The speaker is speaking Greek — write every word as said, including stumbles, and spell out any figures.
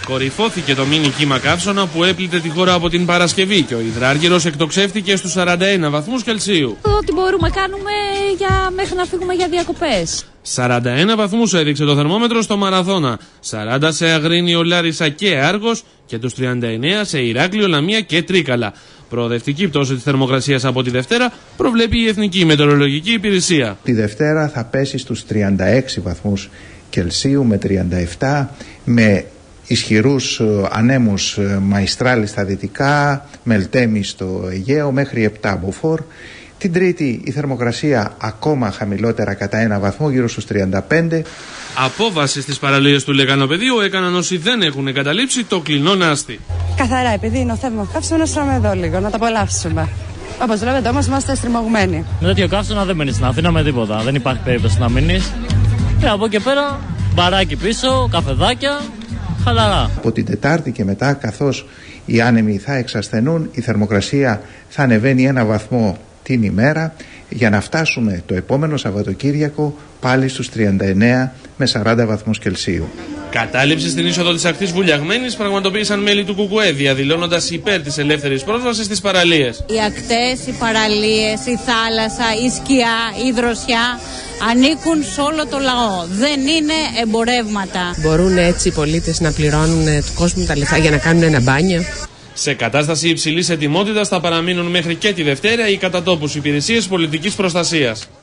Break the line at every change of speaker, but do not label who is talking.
Κορυφώθηκε το μίνι κύμα καύσωνα που έπλητε τη χώρα από την Παρασκευή και ο υδράργυρος εκτοξεύτηκε στους σαράντα ένα βαθμούς Κελσίου.
Ό,τι μπορούμε κάνουμε για... μέχρι να φύγουμε για διακοπές.
σαράντα ένα βαθμούς έδειξε το θερμόμετρο στο Μαραθώνα, σαράντα σε Αγρίνιο, Λάρισα και Άργος και τους τριάντα εννέα σε Ηράκλειο, Λαμία και Τρίκαλα. Προοδευτική πτώση της θερμοκρασίας από τη Δευτέρα προβλέπει η Εθνική Μετεωρολογική Υπηρεσία.
Τη Δευτέρα θα πέσει στους τριάντα έξι βαθμούς Κελσίου με τριάντα επτά, με ισχυρούς ανέμους μαϊστράλι στα δυτικά, Μελτέμι στο Αιγαίο μέχρι επτά μποφόρ. Την Τρίτη η θερμοκρασία ακόμα χαμηλότερα κατά ένα βαθμό, γύρω στους τριάντα πέντε.
Απόβαση στις παραλίες του Λεγανοπεδίου έκαναν όσοι δεν έχουν εγκαταλείψει το κλεινό Νάστη.
Καθαρά, επειδή είναι ο θέρμο καύσωνα, στράμε εδώ λίγο, να τα απολαύσουμε. Όπως βλέπετε όμως είμαστε στριμωγμένοι.
Με τέτοιο καύσωνα δεν μένεις στην Αθήνα με τίποτα. Δεν υπάρχει περίπτωση να μείνεις. Και από εκεί πέρα μπαράκι πίσω, καφεδάκια, χαλαρά.
Από την Τετάρτη και μετά, καθώς οι άνεμοι θα εξασθενούν, η θερμοκρασία θα ανεβαίνει ένα βαθμό την ημέρα για να φτάσουμε το επόμενο Σαββατοκύριακο πάλι στους τριάντα εννέα με σαράντα βαθμούς Κελσίου.
Κατάληψη στην είσοδο της ακτής Βουλιαγμένης πραγματοποίησαν μέλη του ΚΚΕ, διαδηλώνοντας υπέρ της ελεύθερης πρόσβασης στις παραλίες.
Οι ακτές, οι παραλίες, η θάλασσα, η σκιά, η δροσιά ανήκουν σε όλο το λαό. Δεν είναι εμπορεύματα.
Μπορούν έτσι οι πολίτες να πληρώνουν του κόσμου τα λεφτά για να κάνουν ένα μπάνιο.
Σε κατάσταση υψηλής ετοιμότητας θα παραμείνουν μέχρι και τη Δευτέρα οι κατά τόπους υπηρεσίες πολιτικής προστασίας.